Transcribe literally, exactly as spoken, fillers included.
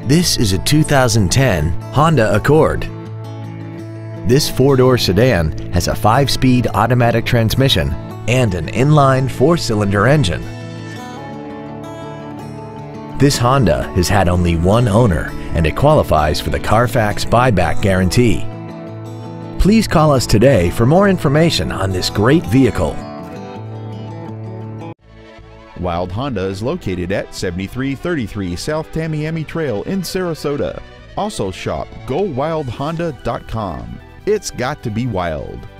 This is a two thousand ten Honda Accord. This four-door sedan has a five-speed automatic transmission and an inline four-cylinder engine. This Honda has had only one owner and it qualifies for the Carfax buyback guarantee. Please call us today for more information on this great vehicle. Wilde Honda is located at seventy-three thirty-three South Tamiami Trail in Sarasota. Also shop go wild honda dot com. It's got to be wild.